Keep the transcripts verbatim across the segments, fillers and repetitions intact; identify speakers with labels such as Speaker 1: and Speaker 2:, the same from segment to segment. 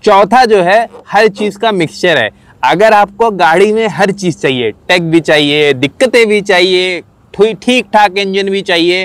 Speaker 1: चौथा जो है हर चीज का मिक्सचर है। अगर आपको गाड़ी में हर चीज चाहिए, टेक भी चाहिए, दिक्कतें भी चाहिए, ठीक ठाक इंजन भी चाहिए,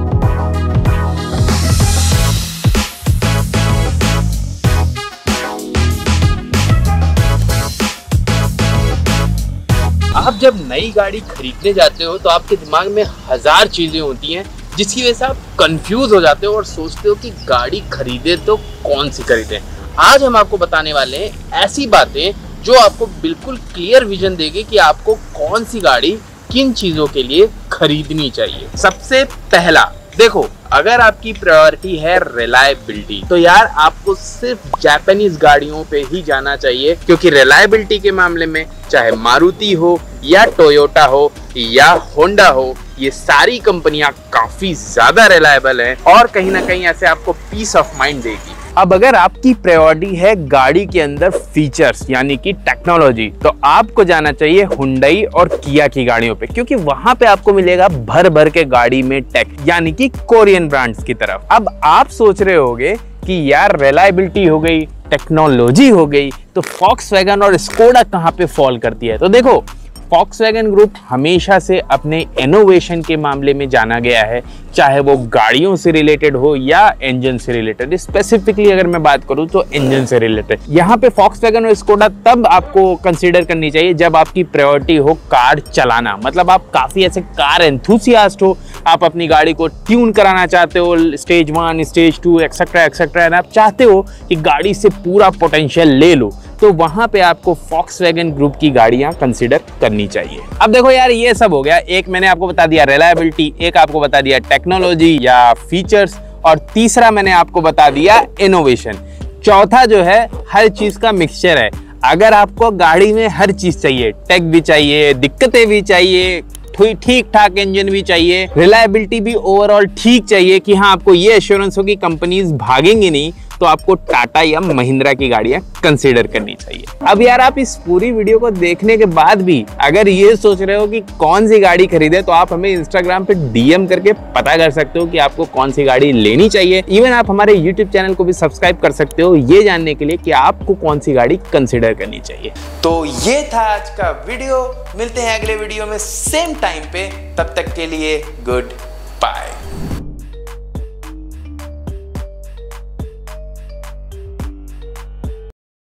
Speaker 1: आप जब नई गाड़ी खरीदने जाते हो तो आपके दिमाग में हजार चीजें होती हैं जिसकी वजह से आप कंफ्यूज हो जाते हो और सोचते हो कि गाड़ी खरीदे तो कौन सी खरीदें। आज हम आपको बताने वाले हैं ऐसी बातें जो आपको बिल्कुल क्लियर विजन देगी कि आपको कौन सी गाड़ी किन चीजों के लिए खरीदनी चाहिए। सबसे पहला, देखो, अगर आपकी प्रायोरिटी है रिलायबिलिटी तो यार आपको सिर्फ जापानीज गाड़ियों पे ही जाना चाहिए, क्योंकि रिलायबिलिटी के मामले में चाहे मारुति हो या टोयोटा हो या होंडा हो, ये सारी कंपनियां काफी ज्यादा रिलायबल हैं और कहीं ना कहीं ऐसे आपको पीस ऑफ माइंड देगी। अब अगर आपकी प्रायोरिटी है गाड़ी के अंदर फीचर्स यानी कि टेक्नोलॉजी, तो आपको जाना चाहिए हुंडई और किया की गाड़ियों पे, क्योंकि वहां पे आपको मिलेगा भर भर के गाड़ी में टेक, यानी कि कोरियन ब्रांड्स की तरफ। अब आप सोच रहे होगे कि यार रिलायबिलिटी हो गई, टेक्नोलॉजी हो गई, तो फॉक्सवैगन और स्कोडा कहां पे फॉल करती है। तो देखो, फॉक्सवैगन ग्रुप हमेशा से अपने इनोवेशन के मामले में जाना गया है, चाहे वो गाड़ियों से रिलेटेड हो या इंजन से रिलेटेड। स्पेसिफिकली अगर मैं बात करूं तो इंजन से रिलेटेड। यहाँ पे फॉक्सवैगन और स्कोडा तब आपको कंसीडर करनी चाहिए जब आपकी प्रायोरिटी हो कार चलाना, मतलब आप काफी ऐसे कार एंथुसियास्ट हो, आप अपनी गाड़ी को ट्यून कराना चाहते हो, stage one, stage two, etcetera etcetera, and आप चाहते हो कि गाड़ी से पूरा पोटेंशियल ले लो, तो वहां पे आपको फॉक्सवैगन ग्रुप की गाड़ियां कंसीडर करनी चाहिए। अब देखो यार, ये सब हो गया, एक मैंने आपको बता दिया रिलायबिलिटी, एक आपको बता दिया टेक्नोलॉजी या फीचर्स, और तीसरा मैंने आपको बता दिया इनोवेशन। चौथा जो है हर चीज का मिक्सचर है। अगर आपको गाड़ी में हर चीज चाहिए, टेक भी चाहिए, दिक्कतें भी चाहिए, ठीक ठाक इंजन भी चाहिए, रिलायबिलिटी भी ओवरऑल ठीक चाहिए कि हाँ आपको ये एश्योरेंस हो कि कंपनीज भागेंगी नहीं, तो आपको टाटा या महिंद्रा की गाड़ियां कंसीडर करनी चाहिए। अब यार, आप इस पूरी वीडियो को देखने के बाद भी अगर ये सोच रहे हो कि कौन सी गाड़ी खरीदे, तो आप हमें इंस्टाग्राम पे डीएम करके पता कर सकते हो कि आपको कौन सी गाड़ी लेनी चाहिए। इवन आप हमारे यूट्यूब चैनल को भी सब्सक्राइब कर सकते हो ये जानने के लिए कि आपको कौन सी गाड़ी कंसिडर करनी चाहिए। तो ये था आज का वीडियो, मिलते हैं अगले वीडियो में सेम टाइम पे, तब तक के लिए गुड बाय।